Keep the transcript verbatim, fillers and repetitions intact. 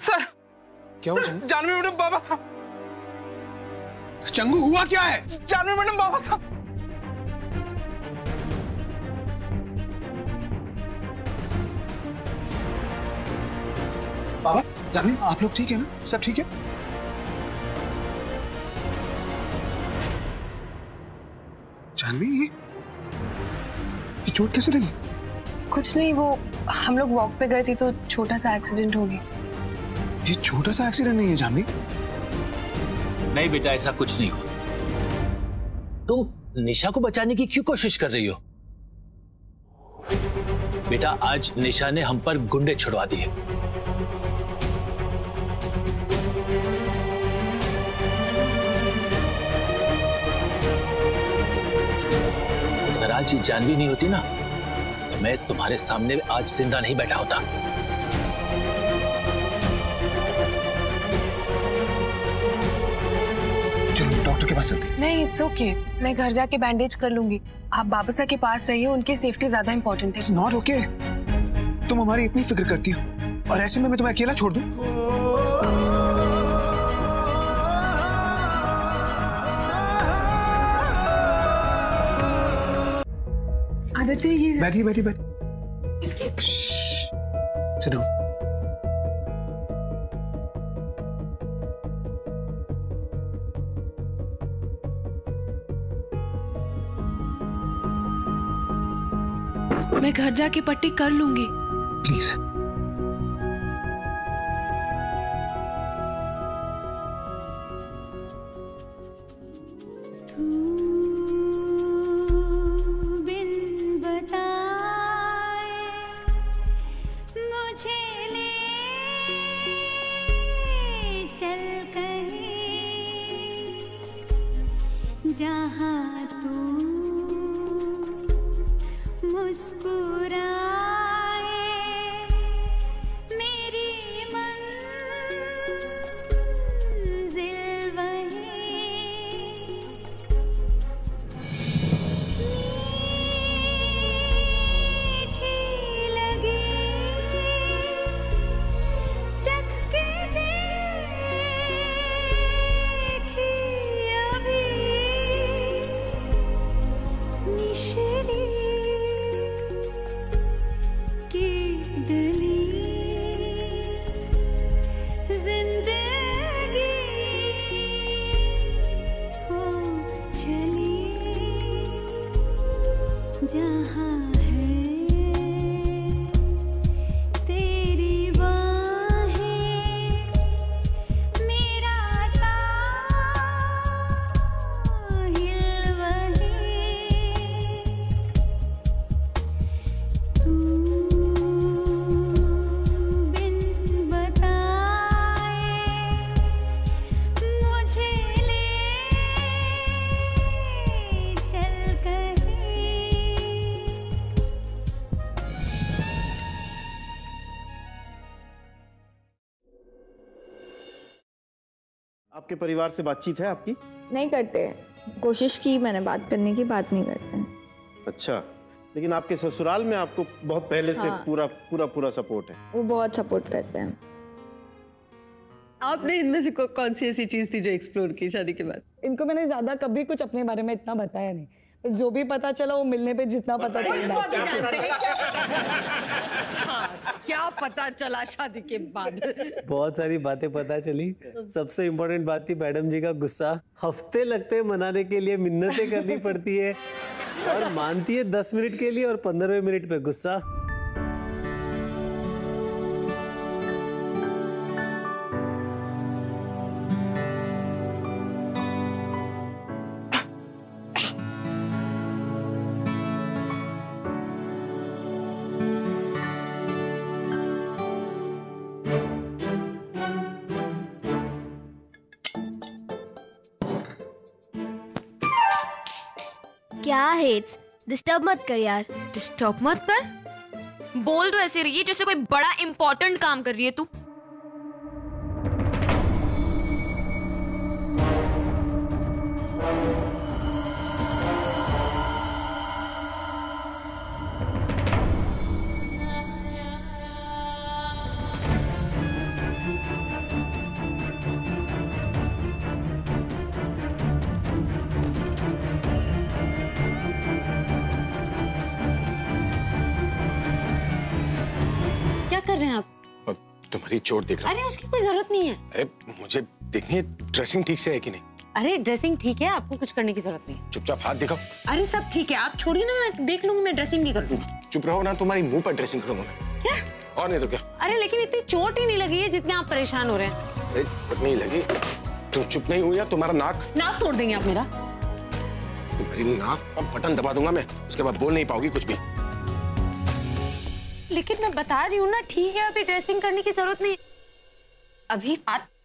Sir क्या हुआ Changu? Janvi madam बाबा साहब। चंगू हुआ क्या है? जानवी मैडम बाबा साहब। बाबा जानवी आप लोग ठीक है ना? सब ठीक है? जानवी ये ये चोट कैसे लगी? कुछ नहीं, वो हम लोग वॉक पे गए थे तो छोटा सा एक्सीडेंट हो गया। ये छोटा सा एक्सीडेंट नहीं है जानवी। नहीं बेटा, ऐसा कुछ नहीं हुआ। तुम निशा को बचाने की क्यों कोशिश कर रही हो? बेटा आज निशा ने हम पर गुंडे छुड़वा दिए। अगर आज ये जानवी नहीं होती ना तो मैं तुम्हारे सामने आज जिंदा नहीं बैठा होता। चलो डॉक्टर के पास चलते हैं। नहीं, इट्स ओके, मैं घर जाके बैंडेज कर लूंगी। आप बाबा साहब के पास रहिए, उनकी सेफ्टी ज्यादा इंपॉर्टेंट है। It's not okay. तुम हमारी इतनी फिक्र करती हो और ऐसे में मैं तुम्हें अकेला छोड़ दूं? आदित्य ये बैठी बैठी बैठी। इसकी Sit down. मैं घर जाके पट्टी कर लूंगी। प्लीज। जहाँ तू मुस्कुराए मेरी मंजिल वही मीठी लगी चख के देखी अभी मिश्री की डली जिंदगी हो चली जहाँ है तेरी बाहें मेरा साहिल वही तू बिन बताए मुझे ले चल कहीं। आपके परिवार से बातचीत है आपकी? नहीं करते, कोशिश की मैंने बात करने की, बात नहीं करते हैं। अच्छा, लेकिन आपके ससुराल में आपको बहुत पहले से हाँ। पूरा पूरा पूरा सपोर्ट है। वो बहुत सपोर्ट करते हैं। आपने इनमें से को- कौन सी ऐसी चीज थी जो एक्सप्लोर की शादी के बाद? इनको मैंने ज्यादा कभी कुछ अपने बारे में इतना बताया नहीं, जो भी पता चला वो मिलने पे जितना पता चला। हाँ, क्या पता चला शादी के बाद? बहुत सारी बातें पता चली। सबसे इम्पोर्टेंट बात थी मैडम जी का गुस्सा। हफ्ते लगते हैं मनाने के लिए, मिन्नतें करनी पड़ती है और मानती है दस मिनट के लिए और पंद्रहवें मिनट पे गुस्सा। क्या हेट्स, डिस्टर्ब मत कर यार। डिस्टर्ब मत कर? बोल तो ऐसे रही है जैसे कोई बड़ा इंपॉर्टेंट काम कर रही है तू। रहे हैं आप? और तुम्हारी चोट देख रहा हूं। अरे उसकी कोई जरूरत नहीं है। अरे मुझे देखनी है ड्रेसिंग ठीक से है कि नहीं। अरे ड्रेसिंग ठीक है, आपको कुछ करने की जरूरत नहीं है। चुपचाप हाथ दिखाओ। अरे सब ठीक है, आप छोड़िए ना, मैं देख लूंगी, मैं ड्रेसिंग नहीं करूंगी। चुप रहो ना, तुम्हारी मुंह पर ड्रेसिंग करूंगा मैं। क्या? और नहीं तो क्या। अरे लेकिन इतनी चोट ही नहीं लगी है जितने आप परेशान हो रहे हैं। अरे चोट नहीं लगी, तुम चुप नहीं हुई या तुम्हारा नाक नाक तोड़ देंगे आप मेरा। तुम्हारी नाक का बटन दबा दूंगा मैं, उसके बाद बोल नहीं पाओगी कुछ भी। लेकिन मैं बता रही हूँ ना, ठीक है, अभी ड्रेसिंग करने की जरूरत नहीं। अभी आप